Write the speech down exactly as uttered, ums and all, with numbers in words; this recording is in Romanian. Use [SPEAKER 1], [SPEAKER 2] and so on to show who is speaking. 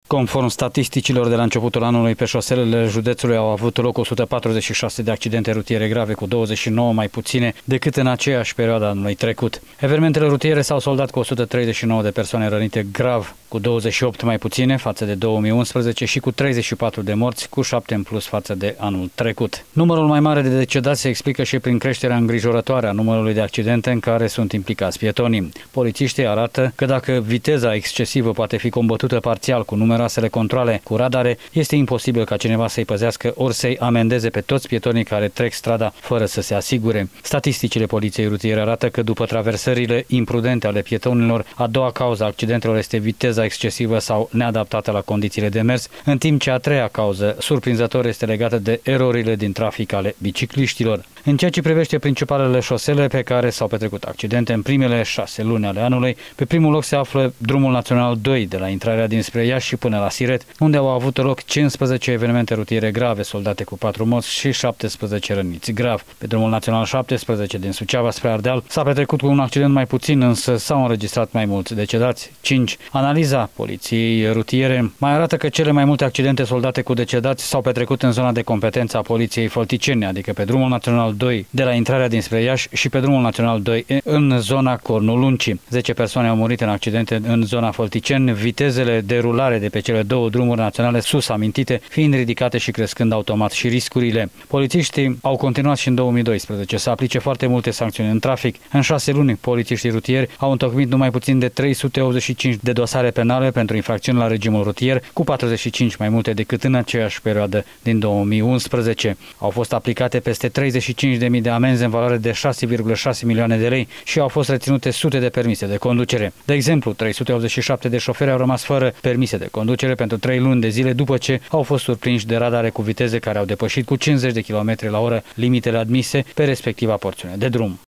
[SPEAKER 1] Conform statisticilor de la începutul anului, pe șoselele județului au avut loc o sută patruzeci și șase de accidente rutiere grave, cu douăzeci și nouă mai puține decât în aceeași perioadă anului trecut. Evenimentele rutiere s-au soldat cu o sută treizeci și nouă de persoane rănite grav, cu douăzeci și opt mai puține față de două mii unsprezece și cu treizeci și patru de morți, cu șapte în plus față de anul trecut. Numărul mai mare de decedați se explică și prin creșterea îngrijorătoare a numărului de accidente în care sunt implicați pietonii. Polițiștii arată că dacă viteza excesivă poate fi combătută parțial cu numeroasele controale cu radare, este imposibil ca cineva să-i păzească ori să-i amendeze pe toți pietonii care trec strada fără să se asigure. Statisticile poliției rutiere arată că după traversările imprudente ale pietonilor, a doua cauză a accidentelor este viteza excesivă sau neadaptată la condițiile de mers, în timp ce a treia cauză, surprinzător, este legată de erorile din trafic ale bicicliștilor. În ceea ce privește principalele șosele pe care s-au petrecut accidente în primele șase luni ale anului, pe primul loc se află drumul național doi, de la intrarea dinspre Iași și până la Siret, unde au avut loc cincisprezece evenimente rutiere grave, soldate cu patru morți și șaptesprezece răniți grav. Pe drumul național șaptesprezece, din Suceava spre Ardeal, s-a petrecut cu un accident mai puțin, însă s-au înregistrat mai mulți decedați, cinci. Analiza poliției rutiere mai arată că cele mai multe accidente soldate cu decedați s-au petrecut în zona de competență a poliției Fălticeni, adică pe drumul național doi, de la intrarea dinspre Iași, și pe drumul național doi, în zona Cornul Luncii. zece persoane au murit în accidente în zona Fălticeni, vitezele de rulare de pe cele două drumuri naționale sus amintite fiind ridicate și crescând automat și riscurile. Polițiștii au continuat și în două mii doisprezece să aplice foarte multe sancțiuni în trafic. În șase luni, polițiștii rutieri au întocmit numai puțin de trei sute optzeci și cinci de dosare penale pentru infracțiuni la regimul rutier, cu patruzeci și cinci mai multe decât în aceeași perioadă din două mii unsprezece. Au fost aplicate peste treizeci și cinci de mii de amenzi în valoare de șase virgulă șase milioane de lei și au fost reținute sute de permise de conducere. De exemplu, trei sute optzeci și șapte de șoferi au rămas fără permise de conducere pentru trei luni de zile după ce au fost surprinși de radare cu viteze care au depășit cu cincizeci de kilometri la oră limitele admise pe respectiva porțiune de drum.